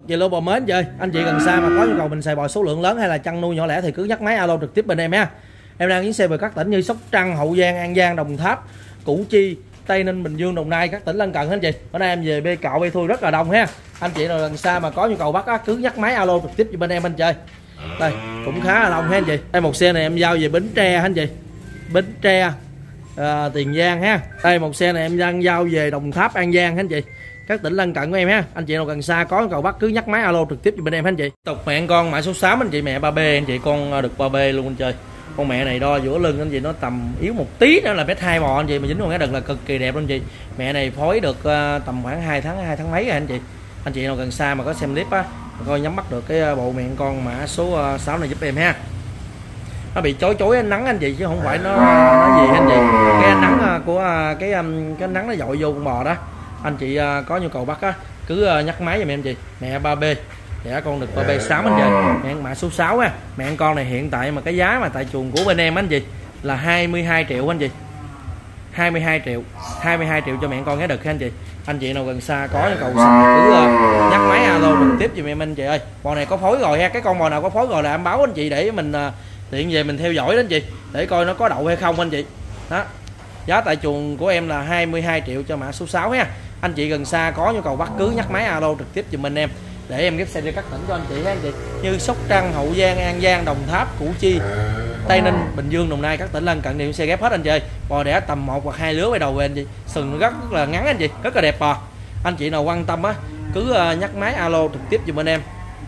Về lô bò mến chơi, anh chị gần xa mà có nhu cầu mình xài bò số lượng lớn hay là chăn nuôi nhỏ lẻ thì cứ nhắc máy alo trực tiếp bên em ha. Em đang chuyến xe về các tỉnh như Sóc Trăng, Hậu Giang, An Giang, Đồng Tháp, Củ Chi, Tây Ninh, Bình Dương, Đồng Nai, các tỉnh lân cận anh chị. Bữa nay em về bê cạo bê thui rất là đông ha. Anh chị nào gần xa mà có nhu cầu bắt á, cứ nhắc máy alo trực tiếp cho bên em anh chơi. Đây cũng khá là đông ha anh chị. Đây một xe này em giao về Bến Tre anh chị, Bến Tre, Tiền Giang ha. Đây một xe này em đang giao về Đồng Tháp, An Giang anh chị, các tỉnh lân cận của em ha. Anh chị nào gần xa có nhu cầu bắt cứ nhắc máy alo trực tiếp cho bên em anh chị. Tục mẹ con mã số 8 anh chị, mẹ 3B anh chị, con được 3B luôn anh chơi. Con mẹ này đo giữa lưng anh chị nó tầm yếu một tí nữa là mét 2 bò anh chị, mà dính con cái đực là cực kỳ đẹp luôn anh chị. Mẹ này phối được tầm khoảng 2 tháng mấy rồi anh chị. Anh chị nào gần xa mà có xem clip á coi nhắm bắt được cái bộ mẹ con mã số 6 này giúp em ha. Nó bị chói ánh nắng anh chị chứ không phải nó gì anh chị. Cái ánh nắng của cái ánh nắng nó dội vô con bò đó. Anh chị có nhu cầu bắt á cứ nhắc máy giùm em chị. Mẹ 3B dạ, con được 3B6 anh chị, mẹ mã số 6 á. Mẹ con này hiện tại mà cái giá mà tại chuồng của bên em anh chị là 22 triệu anh chị, 22 triệu cho mẹ con cái đực anh chị. Anh chị nào gần xa có nhu cầu cứ nhắc máy alo trực tiếp giùm em anh chị ơi. Bò này có phối rồi ha, cái con bò nào có phối rồi là em báo anh chị để mình tiện về mình theo dõi đó anh chị, để coi nó có đậu hay không anh chị. Đó, giá tại chuồng của em là 22 triệu cho mã số 6 ha. Anh chị gần xa có nhu cầu bắt cứ nhắc máy alo trực tiếp giùm bên em để em ghép xe đi các tỉnh cho anh chị ha anh chị, như Sóc Trăng, Hậu Giang, An Giang, Đồng Tháp, Củ Chi, Tây Ninh, Bình Dương, Đồng Nai, các tỉnh lân cận đều xe ghép hết anh chị. Bò đẻ tầm 1 hoặc 2 lứa quay đầu về anh chị, sừng rất là ngắn anh chị, rất là đẹp bò. Anh chị nào quan tâm á cứ nhắc máy alo trực tiếp giùm bên em.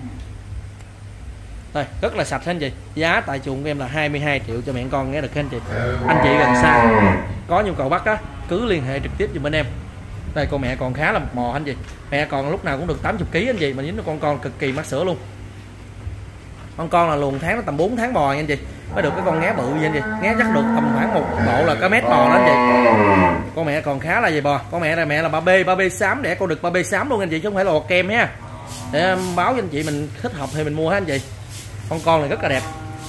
Đây, rất là sạch anh chị. Giá tại chuồng của em là 22 triệu cho mẹ con nghe được anh chị. Anh chị gần xa có nhu cầu bắt á cứ liên hệ trực tiếp giùm bên em. Đây con mẹ còn khá là mập mò anh chị. Mẹ còn lúc nào cũng được 80 kg anh chị, mà dính nó con cực kỳ mắc sữa luôn. Con là luồng tháng nó tầm 4 tháng bò nha anh chị. Mới được cái con ngé bự vậy anh chị. Ngé chắc được tầm khoảng một bộ là cái mét bò đó anh chị. Con mẹ còn khá là gì bò. Con mẹ là 3B6 để con được 3B6 luôn anh chị, chứ không phải là bò kem ha. Để em báo cho anh chị mình thích hợp thì mình mua ha anh chị. Con này rất là đẹp.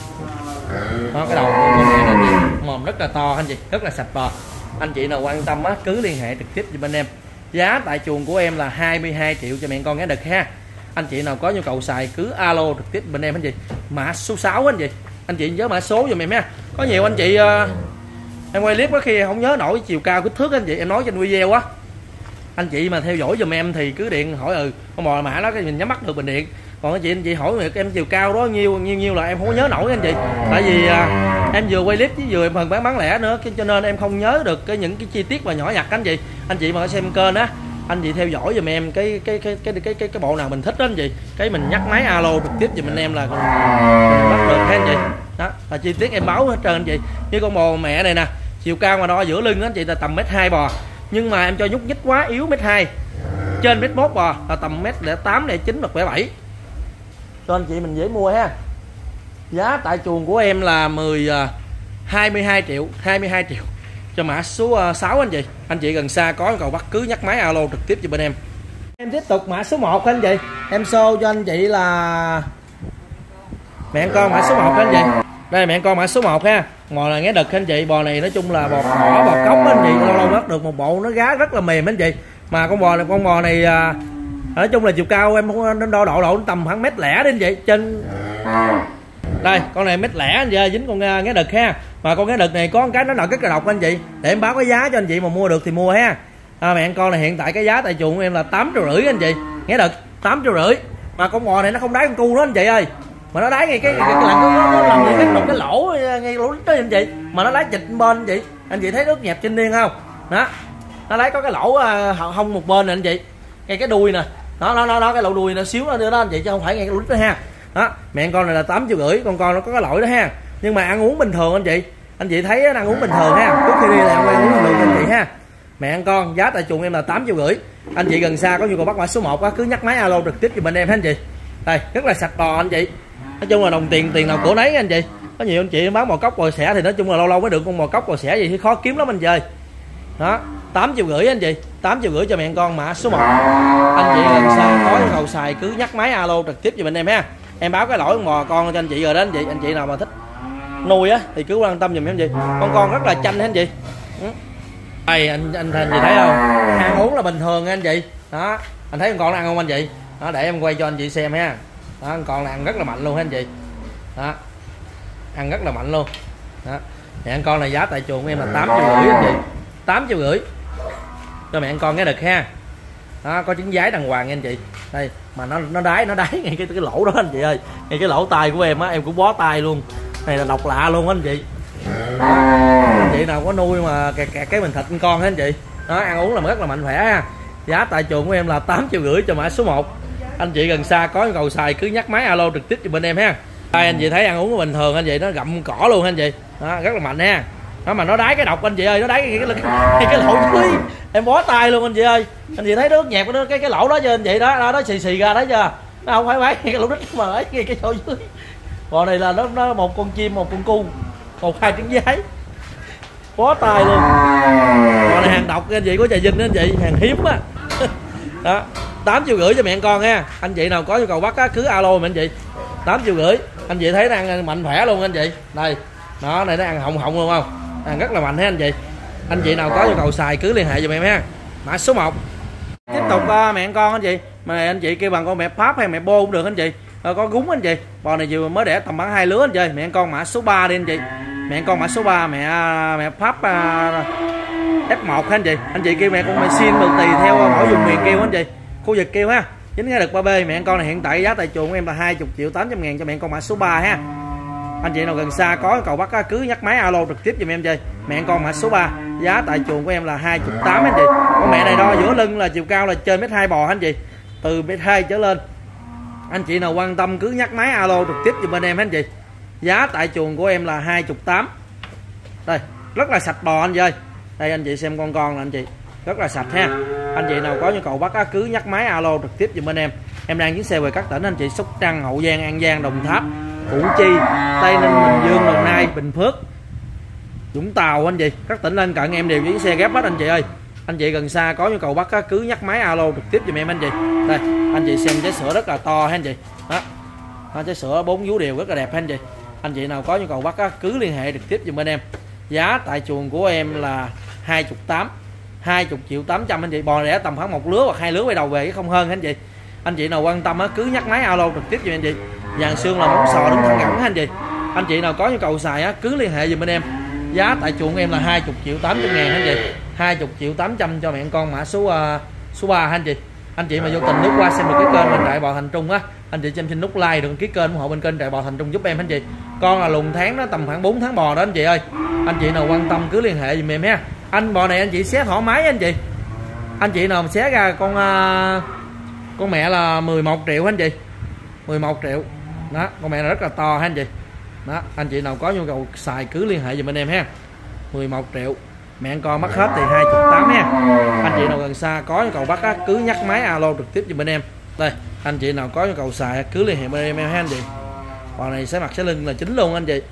Đó, cái đầu của con mẹ này mồm rất là to anh chị, rất là sạch bò. Anh chị nào quan tâm á cứ liên hệ trực tiếp với bên em. Giá tại chuồng của em là 22 triệu cho mẹ con nghe đực ha. Anh chị nào có nhu cầu xài cứ alo trực tiếp bên em anh chị. Mã số 6 anh chị. Anh chị nhớ mã số giùm em ha. Có nhiều anh chị em quay clip có khi không nhớ nổi chiều cao kích thước anh chị, em nói trên video á. Anh chị mà theo dõi giùm em thì cứ điện hỏi con bò mã đó cái mình nhắm mắt được mình điện. Còn anh chị hỏi em chiều cao đó nhiêu là em không có nhớ nổi anh chị. Tại vì em vừa quay clip chứ vừa em phần bán lẻ nữa, cho nên em không nhớ được những cái chi tiết mà nhỏ nhặt anh chị. Anh chị mà xem kênh á, anh chị theo dõi giùm em cái bộ nào mình thích đó anh chị, cái mình nhắc máy alo trực tiếp giùm anh em là mình bắt được ha anh chị. Đó là chi tiết em báo hết trơn anh chị. Như con bò mẹ này nè, chiều cao mà đo giữa lưng đó anh chị là tầm 1m2 bò, nhưng mà em cho nhúc nhích quá yếu 1m2, trên 1m1 bò là tầm 1m08, 09 hoặc 7 cho anh chị mình dễ mua ha. Giá tại chuồng của em là 22 triệu cho mã số 6 anh chị. Anh chị gần xa có nhu cầu bắt cứ nhắc máy alo trực tiếp cho bên em. Em tiếp tục mã số 1 anh chị. Em show cho anh chị là mẹ con mã số 1 anh chị. Đây mẹ con mã số 1 ha. Bò này nghe đực anh chị. Bò này nói chung là bò cỏ, bò cống anh chị. Lâu lâu bắt được một bộ nó gá rất là mềm anh chị. Mà con bò này nói chung là chiều cao em không đo độ tầm khoảng 1m lẻ đi anh chị. Trên đây con này 1m lẻ anh chị, dính con nghe đực ha. Mà con nghe đực này có một cái nó nợ rất là độc anh chị, để em báo cái giá cho anh chị mà mua được thì mua ha. Mẹ con này hiện tại cái giá tại chuồng của em là 8,5 triệu anh chị, nghe đực 8,5 triệu. Mà con bò này nó không đáy con cu đó anh chị ơi, mà nó đáy ngay cái lạnh nó làm cái lỗ ngay lỗ đó anh chị, mà nó đáy chịch bên anh chị thấy nước nhẹp trên niên không đó, nó lấy có cái lỗ hông một bên nè anh chị, ngay cái đuôi nè, nó cái lỗ đuôi nó xíu nữa đó anh chị, chứ không phải ngay cái lỗ đó ha. Đó mẹ con này là 8,5 triệu, con nó có cái lỗi đó ha, nhưng mà ăn uống bình thường anh chị thấy nó ăn uống bình thường ha, trước khi đi là ăn uống bình thường anh chị ha. Mẹ con giá tại chuồng em là 8,5 triệu. Anh chị gần xa có nhu cầu bắt mã số 1 á cứ nhắc máy alo trực tiếp cho bên em ha anh chị. Đây rất là sạch bò anh chị, nói chung là đồng tiền nào của nấy anh chị. Có nhiều anh chị bán bò cóc bò sẻ thì nói chung là lâu lâu mới được con bò cóc bò sẻ gì thì khó kiếm lắm anh chơi. Đó 8,5 triệu anh chị, 8,5 triệu cho mẹ con mã số 1. Anh chị gần xa có nhu cầu xài cứ nhắc máy alo trực tiếp cho bên em ha. Em báo cái lỗi bò con cho anh chị rồi đó anh chị. Anh chị nào mà thích nuôi á thì cứ quan tâm giùm em anh chị. Con rất là chanh anh chị. Đây anh chị thấy không, ăn uống là bình thường anh chị. Đó anh thấy con nó ăn không anh chị, Đó, để em quay cho anh chị xem ha. Đó, con này ăn rất là mạnh luôn ha anh chị. Đó, ăn rất là mạnh luôn. Đó, mẹ con này giá tại chuồng của em là 8,5 triệu anh chị, 8,5 triệu cho mẹ con cái đực ha. Đó, có trứng giái đàng hoàng nha anh chị. Đây mà nó đáy ngay cái lỗ đó anh chị ơi, ngay cái lỗ tai của em á, em cũng bó tay luôn. Này là độc lạ luôn á anh chị. Đó, anh chị nào có nuôi mà kẹt cái mình thịt con hết anh chị. Đó, ăn uống là rất là mạnh khỏe ha. Giá tại chuồng của em là 8,5 triệu cho mã số 1. Anh chị gần xa có nhu cầu xài cứ nhắc máy alo trực tiếp cho bên em ha. Đây anh chị thấy ăn uống bình thường anh chị, nó gặm cỏ luôn anh chị. Đó, rất là mạnh ha. Đó, mà nó đáy cái độc anh chị ơi, nó đáy cái lỗ dưới, em bó tay luôn anh chị ơi. Anh chị thấy nước nhẹp cái lỗ đó chưa anh chị. Đó nó xì ra đấy chưa, nó không phải cái lỗ đít mà ấy cái lỗ dưới. Còn này là nó một con chim, một con cu, 1-2 trứng giấy, bó tay luôn. Còn này hàng độc anh chị, của Trà Vinh đó anh chị, hàng hiếm á. Đó, 8,5 triệu cho mẹ con ha. Anh chị nào có nhu cầu bắt á, cứ alo mà anh chị. 8,5 triệu. Anh chị thấy nó ăn mạnh khỏe luôn anh chị. Đây, nó này nó ăn hồng luôn không, ăn rất là mạnh ha anh chị. Anh chị nào có nhu cầu xài cứ liên hệ giùm em ha. Mã số 1. Tiếp tục mẹ con anh chị, mà anh chị kêu bằng con mẹ Pháp hay mẹ Bô cũng được anh chị. Có gúng anh chị. Bò này vừa mới đẻ tầm khoảng 2 lứa anh chị. Mẹ con mã số 3 đi anh chị. Mẹ con mã số 3 mẹ Pháp F1 anh chị. Anh chị kêu mẹ con mẹ xin được tùy theo mỗi vùng miền kêu anh chị, khu vực kêu ha. Chính cái đực 3B. Mẹ con này hiện tại giá tại chuồng của em là 20.800.000 cho mẹ con mã số 3 ha. Anh chị nào gần xa có cầu bắt cứ nhắc máy alo trực tiếp giùm em chơi. Mẹ con mã số 3 giá tại chuồng của em là 28 anh chị. Con mẹ này đo giữa lưng là chiều cao là trên 1m2 bò anh chị, từ 1m2 trở lên. Anh chị nào quan tâm cứ nhắc máy alo trực tiếp giùm bên em anh chị. Giá tại chuồng của em là 28. Đây rất là sạch bò anh chị ơi. Đây anh chị xem con là anh chị, rất là sạch ha. Anh chị nào có nhu cầu bắt cứ nhắc máy alo trực tiếp giùm bên em. Em đang chuyến xe về các tỉnh anh chị: Sóc Trăng, Hậu Giang, An Giang, Đồng Tháp, Củ Chi, Tây Ninh, Bình Dương, Đồng Nai, Bình Phước, Vũng Tàu anh chị. Các tỉnh lân cận em đều chuyến xe ghép hết anh chị ơi. Anh chị gần xa có nhu cầu bắt cứ nhắc máy alo trực tiếp giùm em anh chị. Đây anh chị xem trái sữa rất là to ha anh chị. Đó, trái sữa 4 vú đều rất là đẹp ha anh chị. Anh chị nào có nhu cầu bắt cứ liên hệ trực tiếp giùm bên em. Giá tại chuồng của em là 20.800.000 anh chị. Bò đẻ tầm khoảng 1 lứa hoặc 2 lứa quay đầu về chứ không hơn anh chị. Anh chị nào quan tâm cứ nhắc máy alo trực tiếp giùm anh chị. Vàng xương là móng sò đứng thẳng gẳng anh chị. Anh chị nào có nhu cầu xài cứ liên hệ giùm bên em. Giá tại chuồng em là 20.800.000 anh chị. 20.800.000 cho mẹ con mã số 3 anh chị. Anh chị mà vô tình lướt qua xem được cái kênh bên Trại Bò Thành Trung á, anh chị xem xin nút like đừng ký kênh ủng hộ bên kênh Trại Bò Thành Trung giúp em anh chị. Con là lùn tháng nó tầm khoảng 4 tháng bò đó anh chị ơi. Anh chị nào quan tâm cứ liên hệ giùm em ha. Anh bò này anh chị xé thoải mái anh chị. Anh chị nào mà xé ra con mẹ là 11 triệu anh chị, 11 triệu. Đó, con mẹ này rất là to ha anh chị. Đó, anh chị nào có nhu cầu xài cứ liên hệ giùm bên em ha. 11 triệu. Mẹ con mắc hết thì 28 ha. Anh chị nào gần xa có nhu cầu bắt cứ nhắc máy alo trực tiếp giùm bên em. Đây, anh chị nào có nhu cầu xài cứ liên hệ bên em ha anh chị. Bò này sẽ mặt sẽ lưng là chính luôn anh chị.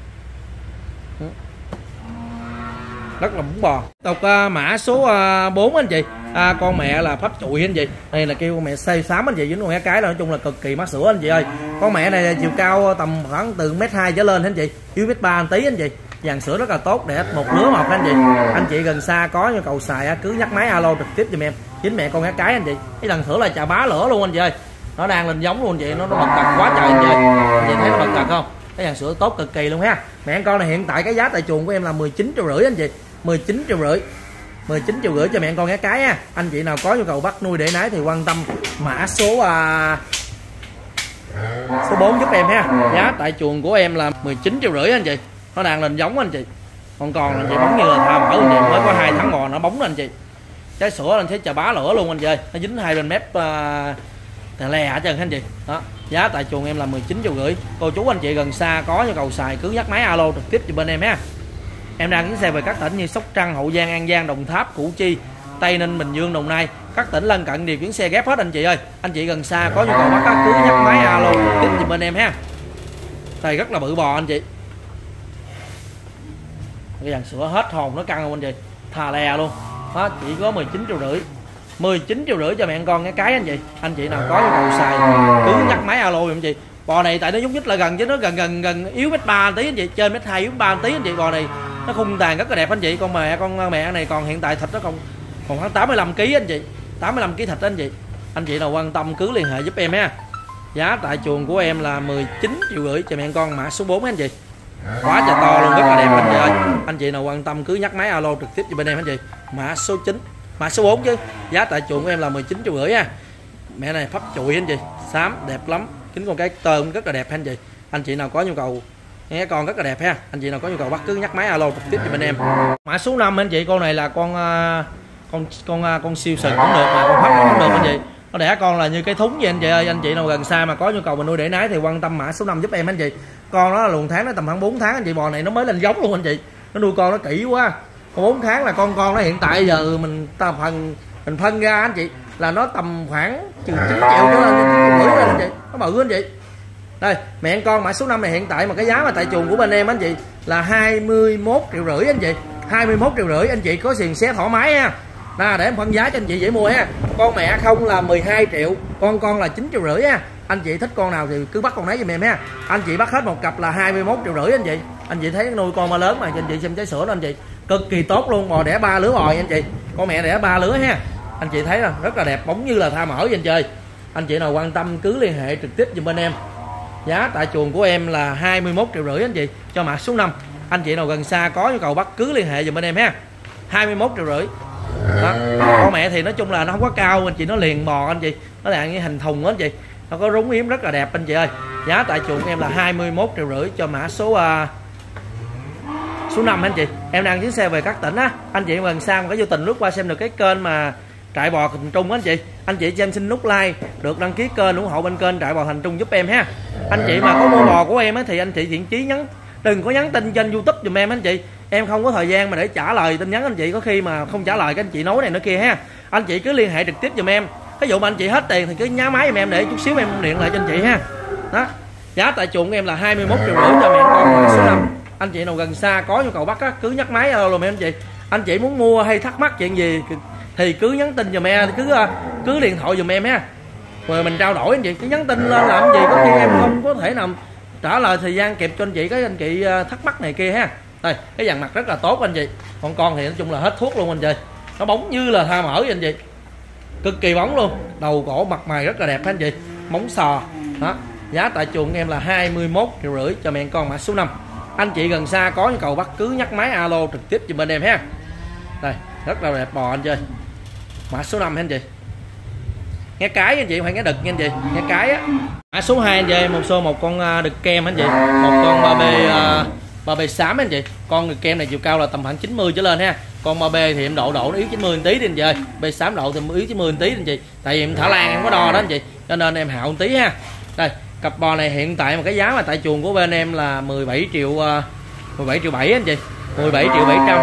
Rất là bún bò. Tục mã số 4 anh chị. Con mẹ là Pháp Trụi anh chị. Đây là kêu con mẹ xay xám anh chị, với con mẹ cái là nói chung là cực kỳ mắc sữa anh chị ơi. Con mẹ này chiều cao tầm khoảng từ 1m2 trở lên anh chị, dưới 1m3 tí anh chị. Dàn sữa rất là tốt, để một lứa một anh chị. Anh chị gần xa có nhu cầu xài cứ nhắc máy alo trực tiếp giùm em. Chính mẹ con cái anh chị. Cái lần thử là chà bá lửa luôn anh chị ơi. Nó đang lên giống luôn anh chị, nó bật cật quá trời anh chị ơi. Anh chị thấy nó bật cật không? Cái dàn sữa tốt cực kỳ luôn ha. Mẹ con này hiện tại cái giá tại chuồng của em là 19,5 triệu anh chị. 19,5 triệu. 19,5 triệu cho mẹ con cái ha. Anh chị nào có nhu cầu bắt nuôi để nái thì quan tâm mã số 4 giúp em ha. Giá tại chuồng của em là 19,5 triệu anh chị. Nó đang lên giống anh chị. Con anh chị bóng như là tha mở anh chị, mới có 2 tháng bò nó bóng anh chị. Trái sữa anh thấy chà bá lửa luôn anh chị ơi. Nó dính hai bên mép tè lè hết trơn anh chị. Đó, giá tại chuồng em là 19,5 triệu. Cô chú anh chị gần xa có nhu cầu xài cứ nhắc máy alo trực tiếp cho bên em ha. Em đang chuyến xe về các tỉnh như Sóc Trăng, Hậu Giang, An Giang, Đồng Tháp, Củ Chi, Tây Ninh, Bình Dương, Đồng Nai. Các tỉnh lân cận đều chuyến xe ghép hết anh chị ơi. Anh chị gần xa có nhu cầu bắt cứ nhắc máy alo trực tiếp cho bên em ha. Đây rất là bự bò anh chị. Cái dàn sữa hết hồn nó căng luôn anh chị, thà lè luôn. Đó, chỉ có 19,5 triệu. 19,5 triệu cho mẹ con cái anh chị. Anh chị nào có nhu cầu xài cứ nhắc máy alo giùm anh chị. Bò này tại nó nhúc nhích là gần chứ nó gần yếu 1m3 tí anh chị, trên 1m2 yếu 3 tí anh chị. Bò này nó khung tàn rất là đẹp anh chị. Con mẹ này còn hiện tại thịt nó còn khoảng 85 kg anh chị, 85 kg thịt anh chị. anh chị nào quan tâm cứ liên hệ giúp em ha. Giá tại chuồng của em là 19,5 triệu cho mẹ con, mã số 4 anh chị. Quá trời to luôn, rất là đẹp anh chị ơi. Anh chị nào quan tâm cứ nhắc máy alo trực tiếp cho bên em anh chị. Mã số 9, mã số 4 chứ. Giá tại chuồng của em là 19,5 triệu ha. Mẹ này phấp chụi anh chị, xám đẹp lắm, kính con cái tôm rất là đẹp anh chị. Anh chị nào có nhu cầu nghe con rất là đẹp ha. Anh chị nào có nhu cầu bắt cứ nhắc máy alo trực tiếp cho bên em. Mã số 5 anh chị, con này là con siêu sừng cũng được mà con phấp cũng được anh chị. Nó đẻ con là như cái thúng vậy anh chị ơi. Anh chị nào gần xa mà có nhu cầu mình nuôi để nái thì quan tâm mã số 5 giúp em anh chị. Con nó là luồng tháng nó tầm khoảng 4 tháng anh chị. Bò này nó mới lên giống luôn anh chị. Nó nuôi con nó kỹ quá. Còn 4 tháng là con nó hiện tại giờ mình phân ra anh chị là nó tầm khoảng chừng 9 triệu trở lên anh chị. Nó bự anh chị. Đây, mẹ con mã số 5 này hiện tại mà cái giá mà tại chuồng của bên em anh chị là 21,5 triệu anh chị. 21,5 triệu anh chị có xiềng xé thoải mái ha. Nè, để em phân giá cho anh chị dễ mua ha. Con mẹ không là 12 triệu, con là 9,5 triệu ha. Anh chị thích con nào thì cứ bắt con nấy giùm em ha. Anh chị bắt hết một cặp là 21,5 triệu anh chị. Anh chị thấy nuôi con mà lớn mà, cho anh chị xem trái sữa đó anh chị. Cực kỳ tốt luôn, bò đẻ 3 lứa bò anh chị. Con mẹ đẻ 3 lứa ha. Anh chị thấy là rất là đẹp, bóng như là tha mỡ anh chơi. Anh chị nào quan tâm cứ liên hệ trực tiếp giùm bên em. Giá tại chuồng của em là 21,5 triệu anh chị, cho mã số 5. Anh chị nào gần xa có nhu cầu bắt cứ liên hệ giùm bên em ha. 21,5 triệu. Đó. Con mẹ thì nói chung là nó không có cao anh chị, nó liền bò anh chị, nó là như hình thùng đó anh chị, nó có rúng yếm rất là đẹp anh chị ơi. Giá tại chuồng em là 21,5 triệu cho mã số 5 anh chị. Em đang chuyến xe về các tỉnh á, anh chị gần xa mà có vô tình lướt qua xem được cái kênh mà trại bò Thành Trung anh chị, anh chị cho em xin nút like, được đăng ký kênh, ủng hộ bên kênh trại bò Thành Trung giúp em ha. Anh chị mà có mua bò của em á thì anh chị thiện chí đừng có nhắn tin trên YouTube giùm em anh chị. Em không có thời gian mà để trả lời tin nhắn anh chị, có khi mà không trả lời các anh chị nói này nói kia ha. Anh chị cứ liên hệ trực tiếp giùm em. Ví dụ mà anh chị hết tiền thì cứ nhá máy giùm em để chút xíu em điện lại cho anh chị ha. Đó. Giá tại chuồng em là 21,5 triệu cho mẹ con số 5. Anh chị nào gần xa có nhu cầu bắt á, cứ nhắc máy alo em anh chị. Anh chị muốn mua hay thắc mắc chuyện gì thì cứ nhắn tin giùm em, cứ điện thoại giùm em ha. Rồi mình trao đổi anh chị, cứ nhắn tin lên làm gì, có khi em không có thể nào trả lời thời gian kịp cho anh chị, cái anh chị thắc mắc này kia ha. Đây, cái dàn mặt rất là tốt anh chị. Còn con thì nói chung là hết thuốc luôn anh chị. Nó bóng như là tha mỡ anh chị. Cực kỳ bóng luôn. Đầu cổ mặt mày rất là đẹp anh chị. Móng sò. Đó. Giá tại chuồng em là 21,5 triệu cho mẹ con mã số 5. Anh chị gần xa có nhu cầu bắt cứ nhắc máy alo trực tiếp giùm bên em ha. Đây, rất là đẹp bò anh chị. Mã số 5 anh chị. Nghe cái anh chị, phải nghe đực nha anh chị. Nghe cái á. Mã số 2 anh chị, một con đực kem anh chị. Một con ba bê xám anh chị. Con đực kem này chiều cao là tầm khoảng 90 trở lên ha. Con ba bê thì em độ nó yếu 90 tí đi anh chị ơi. Bê xám độ thì yếu 90 tí anh chị. Tại vì em thả lan em có đo đó anh chị, cho nên em hạo tí ha. Đây, cặp bò này hiện tại mà cái giá mà tại chuồng của bên em là 17 triệu 7 anh chị. 17 triệu 700.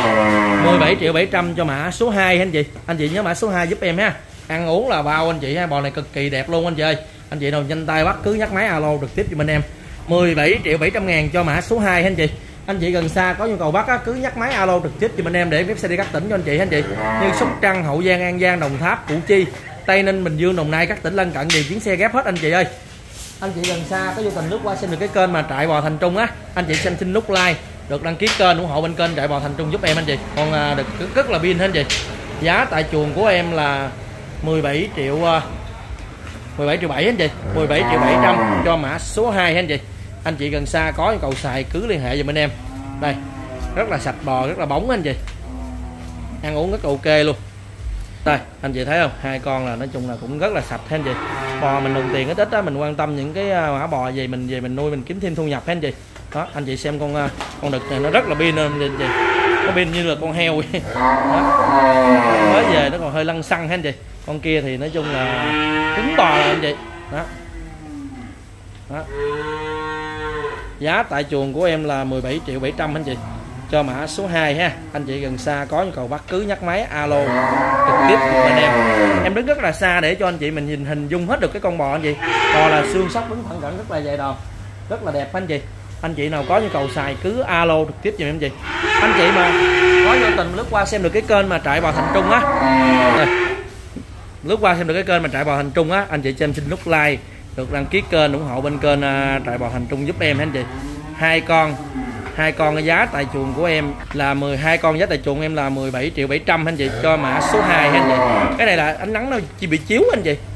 17 triệu 700 cho mã số 2 anh chị. Anh chị nhớ mã số 2 giúp em ha. Ăn uống là bao anh chị ha. Bò này cực kỳ đẹp luôn anh chị ơi. Anh chị nào nhanh tay bắt cứ nhắc máy alo trực tiếp cho bên em. 17 triệu 700 ngàn cho mã số 2 anh chị. Anh chị gần xa có nhu cầu bắt á, cứ nhắc máy alo trực tiếp cho bên em để phép xe đi các tỉnh cho anh chị anh chị. Như Sóc Trăng, Hậu Giang, An Giang, Đồng Tháp, Củ Chi, Tây Ninh, Bình Dương, Đồng Nai, các tỉnh lân cận đều chuyến xe ghép hết anh chị ơi. Anh chị gần xa có vô tình lướt qua xem được cái kênh mà trại bò Thành Trung á, anh chị xin nút like, được đăng ký kênh, ủng hộ bên kênh trại bò Thành Trung giúp em anh chị. Còn được rất là pin anh chị. Giá tại chuồng của em là 17 triệu 7 anh chị. 17 triệu 700 cho mã số 2 anh chị. Anh chị gần xa có nhu cầu xài cứ liên hệ giùm bên em. Đây, rất là sạch bò, rất là bóng anh chị. Ăn uống rất là ok luôn. Đây, anh chị thấy không? Hai con là nói chung là cũng rất là sạch anh chị. Bò mình đồng tiền ít ít á, mình quan tâm những cái mã bò gì mình về mình nuôi mình kiếm thêm thu nhập anh chị. Đó, anh chị xem con đực này nó rất là pin anh chị. Nó pin như là con heo vậy. Đó. Mới về nó còn hơi lăn xăng anh chị. Con kia thì nói chung là cứng bò rồi anh chị. Đó. Đó. Giá tại chuồng của em là 17 triệu 700 anh chị. Cho mã số 2 ha. Anh chị gần xa có nhu cầu bắt cứ nhắc máy alo trực tiếp bên em. Em đứng rất là xa để cho anh chị mình nhìn hình dung hết được cái con bò anh chị. Bò là xương sóc đứng thẳng cẳng rất là dày đòn, rất là đẹp anh chị. Anh chị nào có nhu cầu xài cứ alo trực tiếp giùm em chị. Anh chị mà có vô tình lướt qua xem được cái kênh mà trại bò Thành Trung á, lướt qua xem được cái kênh mà trại bò Thành Trung á, anh chị cho em xin nút like, được đăng ký kênh, ủng hộ bên kênh trại bò Thành Trung giúp em anh chị. Hai con Hai con giá tại chuồng của em là 12 con giá tại chuồng em là 17.700.000 anh chị, cho mã số 2 anh chị. Cái này là ánh nắng nó chỉ bị chiếu anh chị,